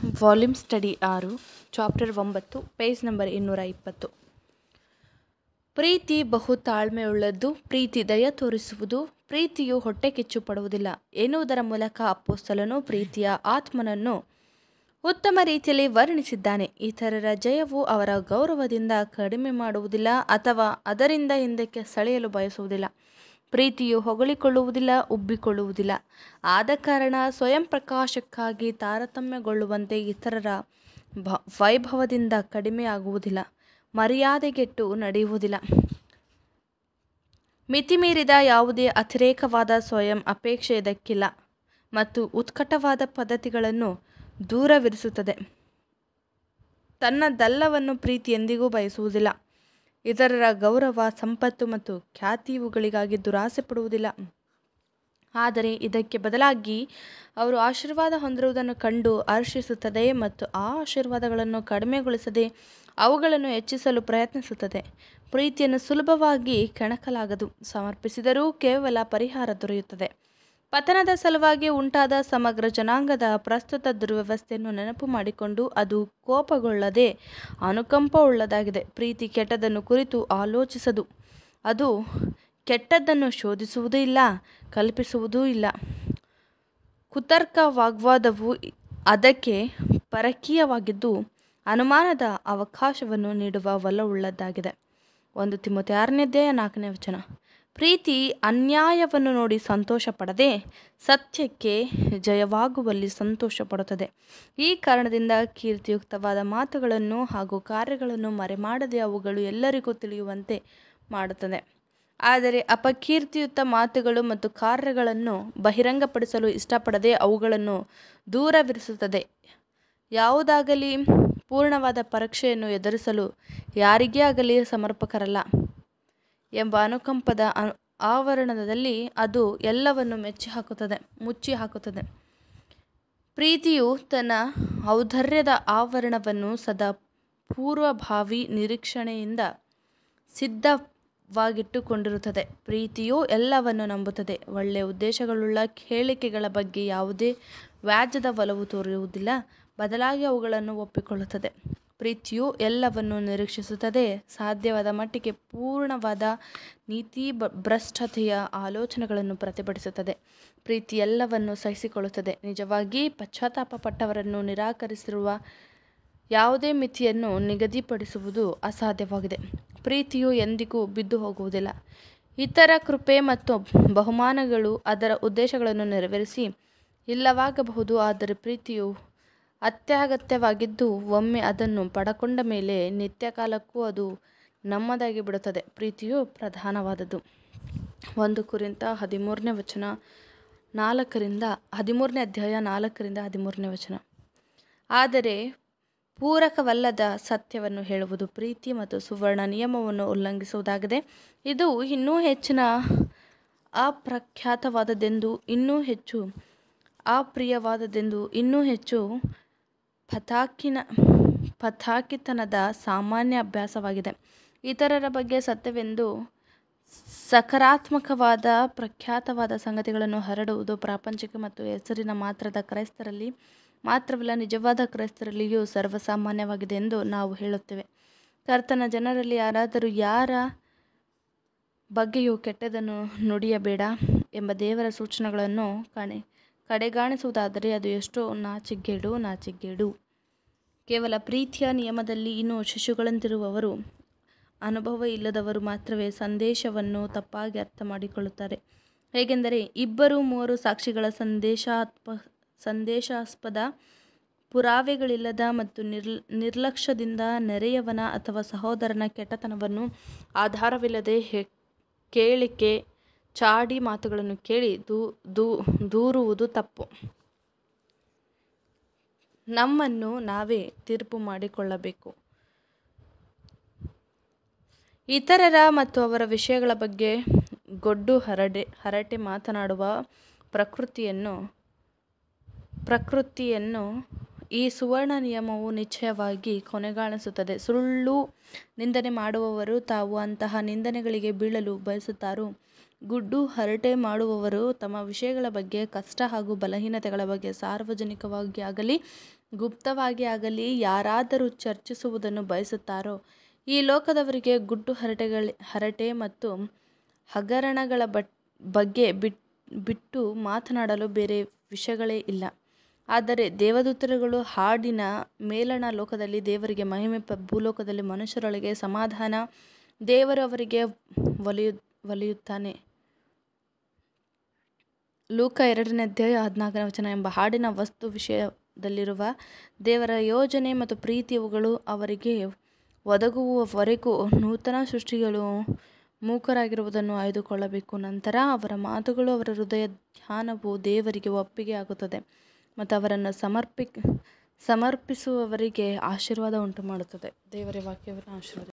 Volume study 6 chapter 9 page number 220. ಪ್ರೀತಿ ಬಹು ತಾಳ್ಮೆಯುಳ್ಳದ್ದು, ಪ್ರೀತಿ ದಯ ತೋರಿಸುವುದು, ಪ್ರೀತಿಯು ಹೊಟ್ಟೆ ಕಿಚ್ಚು ಪಡುವುದಿಲ್ಲ ಎನ್ನುವುದರ ಮೂಲಕ ಅಪೊಸ್ತಲನು ಪ್ರೀತಿಯ ಆತ್ಮನನ್ನು ಉತ್ತಮ ರೀತಿಯಲ್ಲಿ ವರ್ಣಿಸಿದ್ದಾನೆ. ಇತರರ ಜಯವು ಅವರ ಗೌರವದಿಂದ ಕಡಿಮೆ ಮಾಡುವುದಿಲ್ಲ ಅಥವಾ ಅದರಿಂದ ಹಿಂದಕ್ಕೆ ಸೆಳೆಯಲು ಬಯಸುವುದಿಲ್ಲ. ಪ್ರೀತಿಯು ಹೊಗಳಿಕೊಳ್ಳುವುದಿಲ್ಲ, ಉಬ್ಬಿಕೊಳ್ಳುವುದಿಲ್ಲ. ಆದ ಕಾರಣ ಸ್ವಯಂ ಪ್ರಕಾಶಕ್ಕಾಗಿ ತಾರತಮ್ಯಗೊಳ್ಳುವಂತೆ ಇತರರ ವೈಭವದಿಂದ ಕಡಿಮೆಯಾಗುವುದಿಲ್ಲ, ಮರ್ಯಾದೆಗೆಟ್ಟು ನಡೆಯುವುದಿಲ್ಲ. ಮಿತಿಮೀರಿದ ಯಾವುದೇ ಅತಿರೇಕವಾದ ಸ್ವಯಂ ಅಪೇಕ್ಷೆ ಇದಕ್ಕಿಲ್ಲ ಮತ್ತು ಉತ್ಕಟವಾದ ಪದ್ಧತಿಗಳನ್ನು ದೂರವಿರಿಸುತ್ತದೆ. ತನ್ನದಲ್ಲವನ್ನು ಪ್ರೀತಿ ಎಂದಿಗೂ ಬಯಸುವುದಿಲ್ಲ. ಇತರರ ಗೌರವ, ಸಂಪತ್ತು ಮತ್ತು ಖ್ಯಾತಿ ಇವುಗಳಿಗಾಗಿ ದುರಾಸೆ ಪಡುವುದಿಲ್ಲ. ಆದರೆ ಇದಕ್ಕೆ ಬದಲಾಗಿ ಅವರು ಆಶೀರ್ವಾದ ಹೊಂದಿರುವುದನ್ನು ಕಂಡು ಹರ್ಷಿಸುತ್ತದೆ ಮತ್ತು ಆ ಆಶೀರ್ವಾದಗಳನ್ನು ಕಡಿಮೆಗೊಳಿಸದೆ ಅವುಗಳನ್ನು ಹೆಚ್ಚಿಸಲು ಪ್ರಯತ್ನಿಸುತ್ತದೆ. ಪ್ರೀತಿಯನ್ನು ಸುಲಭವಾಗಿ ಕೆಣಕಲಾಗದು. ಸಮರ್ಪಿಸಿದರೂ ಕೇವಲ ಪರಿಹಾರ ದೊರೆಯುತ್ತದೆ. ಪತನದ ಸಲುವಾಗಿ ಉಂಟಾದ ಸಮಗ್ರ ಜನಾಂಗದ ಪ್ರಸ್ತುತ ದುರ್ವ್ಯವಸ್ಥೆಯನ್ನು ನೆನಪು ಮಾಡಿಕೊಂಡು ಅದು ಕೋಪಗೊಳ್ಳದೆ ಅನುಕಂಪವುಳ್ಳದಾಗಿದೆ. ಪ್ರೀತಿ ಕೆಟ್ಟದ್ದನ್ನು ಕುರಿತು ಆಲೋಚಿಸದು. ಅದು ಕೆಟ್ಟದ್ದನ್ನು ಶೋಧಿಸುವುದೂ ಇಲ್ಲ, ಕಲ್ಪಿಸುವುದೂ ಇಲ್ಲ. ಕುತರ್ಕ ವಾಗ್ವಾದವು ಅದಕ್ಕೆ ಪರಕೀಯವಾಗಿದ್ದು ಅನುಮಾನದ ಅವಕಾಶವನ್ನು ನೀಡುವ ಒಲವುಳ್ಳದ್ದಾಗಿದೆ. 1 ತಿಮೋಥೆ 6:4. ಪ್ರೀತಿ ಅನ್ಯಾಯವನ್ನು ನೋಡಿ ಸಂತೋಷ ಪಡದೆ ಸತ್ಯಕ್ಕೆ ಜಯವಾಗುವಲ್ಲಿ ಸಂತೋಷ ಪಡುತ್ತದೆ. ಈ ಕಾರಣದಿಂದ ಕೀರ್ತಿಯುಕ್ತವಾದ ಮಾತುಗಳನ್ನು ಹಾಗೂ ಕಾರ್ಯಗಳನ್ನು ಮರೆಮಾಡದೆ ಅವುಗಳು ಎಲ್ಲರಿಗೂ ತಿಳಿಯುವಂತೆ ಮಾಡುತ್ತದೆ. ಆದರೆ ಅಪಕೀರ್ತಿಯುತ ಮಾತುಗಳು ಮತ್ತು ಕಾರ್ಯಗಳನ್ನು ಬಹಿರಂಗಪಡಿಸಲು ಇಷ್ಟಪಡದೆ ಅವುಗಳನ್ನು ದೂರವಿರಿಸುತ್ತದೆ. ಯಾವುದಾಗಲಿ ಪೂರ್ಣವಾದ ಪರೀಕ್ಷೆಯನ್ನು ಎದುರಿಸಲು ಯಾರಿಗೇ ಆಗಲಿ ಸಮರ್ಪಕರಲ್ಲ ಎಂಬ ಅನುಕಂಪದ ಆವರಣದಲ್ಲಿ ಅದು ಎಲ್ಲವನ್ನು ಮುಚ್ಚಿ ಹಾಕುತ್ತದೆ. ಪ್ರೀತಿಯು ತನ್ನ ಔದಾರ್ಯದ ಆವರಣವನ್ನು ಸದಾ ಪೂರ್ವಭಾವಿ ನಿರೀಕ್ಷಣೆಯಿಂದ ಸಿದ್ಧವಾಗಿಟ್ಟುಕೊಂಡಿರುತ್ತದೆ. ಪ್ರೀತಿಯು ಎಲ್ಲವನ್ನು ನಂಬುತ್ತದೆ, ಒಳ್ಳೆಯ ಉದ್ದೇಶಗಳುಳ್ಳ ಹೇಳಿಕೆಗಳ ಬಗ್ಗೆ ಯಾವುದೇ ವ್ಯಾಜ್ಯದ ಒಲವು ತೋರುವುದಿಲ್ಲ, ಬದಲಾಗಿ ಅವುಗಳನ್ನು ಒಪ್ಪಿಕೊಳ್ಳುತ್ತದೆ. ಪ್ರೀತಿಯು ಎಲ್ಲವನ್ನು ನಿರೀಕ್ಷಿಸುತ್ತದೆ, ಸಾಧ್ಯವಾದ ಮಟ್ಟಿಗೆ ಪೂರ್ಣವಾದ ನೀತಿಭ್ರಷ್ಟತೆಯ ಆಲೋಚನೆಗಳನ್ನು ಪ್ರತಿಭಟಿಸುತ್ತದೆ. ಪ್ರೀತಿ ಎಲ್ಲವನ್ನು ಸಹಿಸಿಕೊಳ್ಳುತ್ತದೆ. ನಿಜವಾಗಿ ಪಶ್ಚಾತ್ತಾಪಪಟ್ಟವರನ್ನು ನಿರಾಕರಿಸಿರುವ ಯಾವುದೇ ಮಿತಿಯನ್ನು ನಿಗದಿಪಡಿಸುವುದು ಅಸಾಧ್ಯವಾಗಿದೆ. ಪ್ರೀತಿಯು ಎಂದಿಗೂ ಬಿದ್ದು ಹೋಗುವುದಿಲ್ಲ. ಇತರ ಕೃಪೆ ಮತ್ತು ಬಹುಮಾನಗಳು ಅದರ ಉದ್ದೇಶಗಳನ್ನು ನೆರವೇರಿಸಿ ಇಲ್ಲವಾಗಬಹುದು, ಆದರೆ ಪ್ರೀತಿಯು ಅತ್ಯಗತ್ಯವಾಗಿದ್ದು ಒಮ್ಮೆ ಅದನ್ನು ಪಡಕೊಂಡ ಮೇಲೆ ನಿತ್ಯಕಾಲಕ್ಕೂ ಅದು ನಮ್ಮದಾಗಿ ಬಿಡುತ್ತದೆ. ಪ್ರೀತಿಯು ಪ್ರಧಾನವಾದದ್ದು. 1 ಕೊರಿಂಥ 13:4-13. ಆದರೆ ಪೂರಕವಲ್ಲದ ಸತ್ಯವನ್ನು ಹೇಳುವುದು ಪ್ರೀತಿ ಮತ್ತು ಸುವರ್ಣ ನಿಯಮವನ್ನು ಉಲ್ಲಂಘಿಸುವುದಾಗಿದೆ. ಇದು ಇನ್ನೂ ಹೆಚ್ಚಿನ ಅಪ್ರಖ್ಯಾತವಾದದ್ದೆಂದು, ಇನ್ನೂ ಹೆಚ್ಚು ಅಪ್ರಿಯವಾದದ್ದೆಂದು, ಇನ್ನೂ ಹೆಚ್ಚು ಪಥಾಕಿತನದ ಸಾಮಾನ್ಯ ಅಭ್ಯಾಸವಾಗಿದೆ. ಇತರರ ಬಗ್ಗೆ ಸತ್ಯವೆಂದು ಸಕಾರಾತ್ಮಕವಾದ ಪ್ರಖ್ಯಾತವಾದ ಸಂಗತಿಗಳನ್ನು ಹರಡುವುದು ಪ್ರಾಪಂಚಿಕ ಮತ್ತು ಹೆಸರಿನ ಮಾತ್ರದ ಕ್ರೈಸ್ತರಲ್ಲಿ ಮಾತ್ರವಲ್ಲ, ನಿಜವಾದ ಕ್ರೈಸ್ತರಲ್ಲಿಯೂ ಸರ್ವಸಾಮಾನ್ಯವಾಗಿದೆ ಎಂದು ನಾವು ಹೇಳುತ್ತೇವೆ. ಕರ್ತನ ಜನರಲ್ಲಿ ಯಾರಾದರೂ ಯಾರ ಬಗ್ಗೆಯೂ ಕೆಟ್ಟದ್ದನ್ನು ನುಡಿಯಬೇಡ ಎಂಬ ದೇವರ ಸೂಚನೆಗಳನ್ನು ಕಡೆಗಾಣಿಸುವುದಾದರೆ ಅದು ಎಷ್ಟೋ ನಾಚಿಕೆಗೇಡು. ಕೇವಲ ಪ್ರೀತಿಯ ನಿಯಮದಲ್ಲಿ ಇನ್ನೂ ಶಿಶುಗಳಂತಿರುವವರು, ಅನುಭವ ಇಲ್ಲದವರು ಮಾತ್ರವೇ ಸಂದೇಶವನ್ನು ತಪ್ಪಾಗಿ ಅರ್ಥ ಮಾಡಿಕೊಳ್ಳುತ್ತಾರೆ. ಹೇಗೆಂದರೆ 2-3 ಸಾಕ್ಷಿಗಳ ಸಂದೇಶಾಸ್ಪದ ಪುರಾವೆಗಳಿಲ್ಲದ ಮತ್ತು ನಿರ್ಲಕ್ಷ್ಯದಿಂದ ನೆರೆಯವನ ಅಥವಾ ಸಹೋದರನ ಕೆಟ್ಟತನವನ್ನು ಆಧಾರವಿಲ್ಲದೆ ಕೇಳಿಕೆ, ಚಾಡಿ ಮಾತುಗಳನ್ನು ಕೇಳಿ ದೂರುವುದು ತಪ್ಪು. ನಮ್ಮನ್ನು ನಾವೇ ತೀರ್ಪು ಮಾಡಿಕೊಳ್ಳಬೇಕು. ಇತರರ ಮತ್ತು ಅವರ ವಿಷಯಗಳ ಬಗ್ಗೆ ಗೊಡ್ಡು ಹರಟೆ ಮಾತನಾಡುವ ಪ್ರಕೃತಿಯನ್ನು ಈ ಸುವರ್ಣ ನಿಯಮವು ನಿಶ್ಚಯವಾಗಿ ಕೊನೆಗಾಣಿಸುತ್ತದೆ. ಸುಳ್ಳು ನಿಂದನೆ ಮಾಡುವವರು ತಾವು ಅಂತಹ ನಿಂದನೆಗಳಿಗೆ ಬೀಳಲು ಬಯಸುತ್ತಾರೋ ಗುಡ್ಡು ಹರಟೆ ಮಾಡುವವರು ತಮ್ಮ ವಿಷಯಗಳ ಬಗ್ಗೆ, ಕಷ್ಟ ಹಾಗೂ ಬಲಹೀನತೆಗಳ ಬಗ್ಗೆ ಸಾರ್ವಜನಿಕವಾಗಿ ಆಗಲಿ ಗುಪ್ತವಾಗಿ ಆಗಲಿ ಯಾರಾದರೂ ಚರ್ಚಿಸುವುದನ್ನು ಬಯಸುತ್ತಾರೋ, ಈ ಲೋಕದವರಿಗೆ ಗುಡ್ಡು ಹರಟೆ ಮತ್ತು ಹಗರಣಗಳ ಬಗ್ಗೆ ಬಿಟ್ಟು ಮಾತನಾಡಲು ಬೇರೆ ವಿಷಯಗಳೇ ಇಲ್ಲ. ಆದರೆ ದೇವದೂತರುಗಳು ಹಾಡಿನ ಮೇಲಣ ಲೋಕದಲ್ಲಿ ದೇವರಿಗೆ ಮಹಿಮೆ, ಭೂಲೋಕದಲ್ಲಿ ಮನುಷ್ಯರೊಳಗೆ ಸಮಾಧಾನ, ದೇವರು ಅವರಿಗೆ ಒಲಿಯುತ್ತಾನೆ. ಲೂಕ 2:14 ಎಂಬ ಹಾಡಿನ ವಸ್ತು ವಿಷಯದಲ್ಲಿರುವ ದೇವರ ಯೋಜನೆ ಮತ್ತು ಪ್ರೀತಿ ಇವುಗಳು ಅವರಿಗೆ ಒದಗುವವರೆಗೂ ನೂತನ ಸೃಷ್ಟಿಗಳು ಮೂಕರಾಗಿರುವುದನ್ನು ಆಯ್ದುಕೊಳ್ಳಬೇಕು. ನಂತರ ಅವರ ಮಾತುಗಳು, ಅವರ ಹೃದಯ ಧ್ಯಾನವು ದೇವರಿಗೆ ಒಪ್ಪಿಗೆ ಆಗುತ್ತದೆ ಮತ್ತು ಅವರನ್ನು ಸಮರ್ಪಿಸುವವರಿಗೆ ಆಶೀರ್ವಾದ ಉಂಟುಮಾಡುತ್ತದೆ. ದೇವರ ವಾಕ್ಯವನ್ನು ಆಶೀರ್ವದಿಸಲಿ.